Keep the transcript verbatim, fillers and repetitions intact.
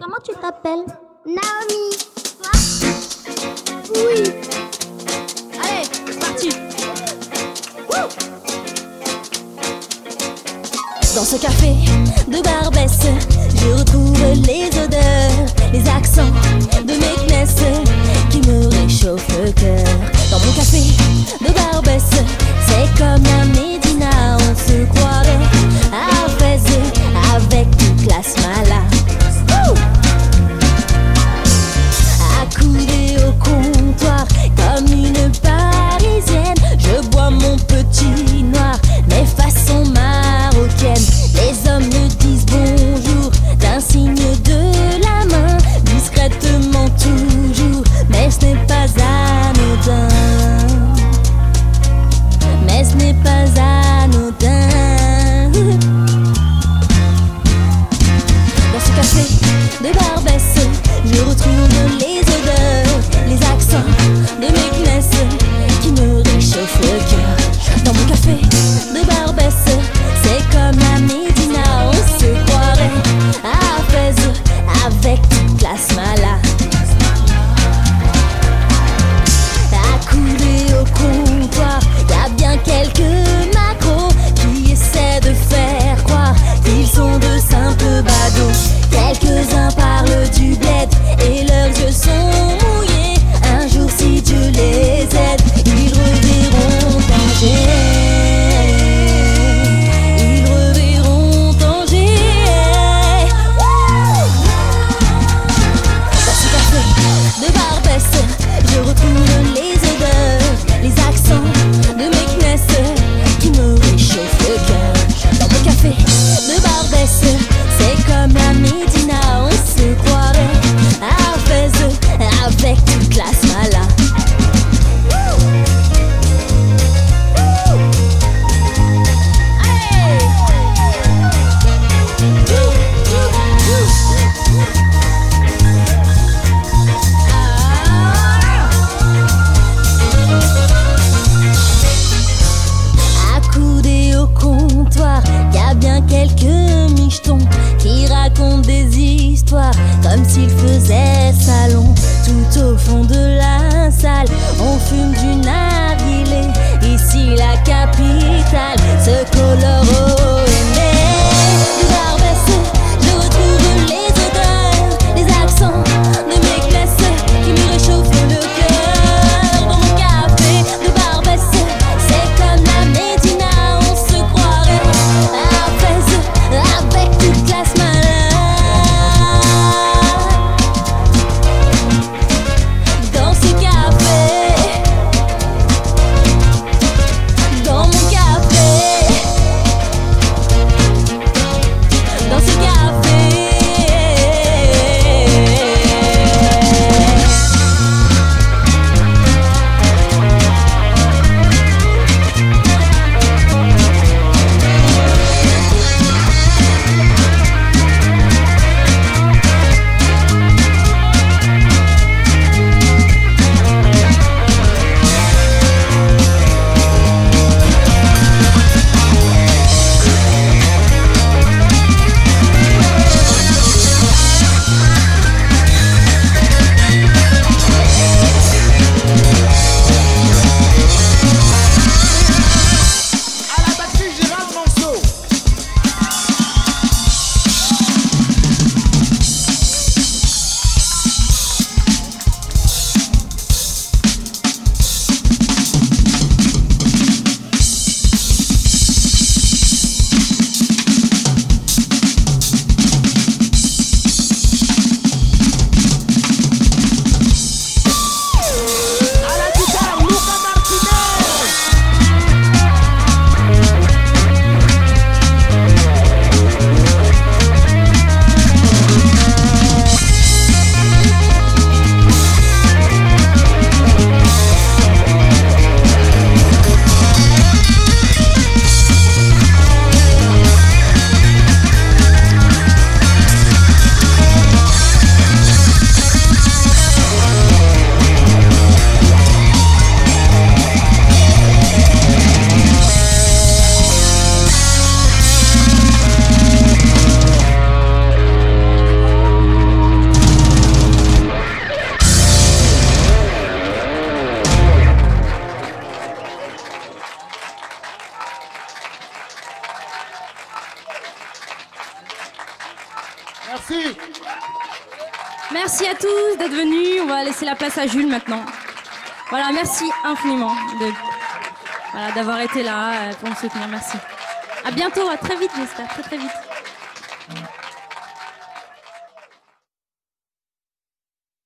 Comment tu t'appelles? Naomi. Toi? Oui. Allez, c'est parti. Wouh! Dans ce café de Barbès, je retrouve les odeurs, les accents de mes kness qui me réchauffent le cœur. Dans mon café de Barbès, c'est comme à Médina, on se croirait à Fès avec toute la smala. Accoudée au comptoir comme une Parisienne, je bois mon petit noir, mes façons marocaines. Les hommes me disent bonjour d'un signe de la main, discrètement toujours, mais ce n'est pas anodin. Mais ce n'est pas anodin. Dans ce café de Barbès, je retrouve les odeurs, les accents de mes kness qui me réchauffent le cœur. Dans mon café de Barbès, c'est comme à Médina, on se croirait à Fès avec toute la smala. Accoudés au comptoir, y'a bien quelques macros qui essaient de faire croire qu'ils sont de simples badauds. Quelques-uns parlent du bled et Merci. Merci à tous d'être venus. On va laisser la place à Jules maintenant. Voilà, merci infiniment de, voilà, d'avoir été là pour me soutenir. Merci. À bientôt, à très vite, j'espère, très très vite.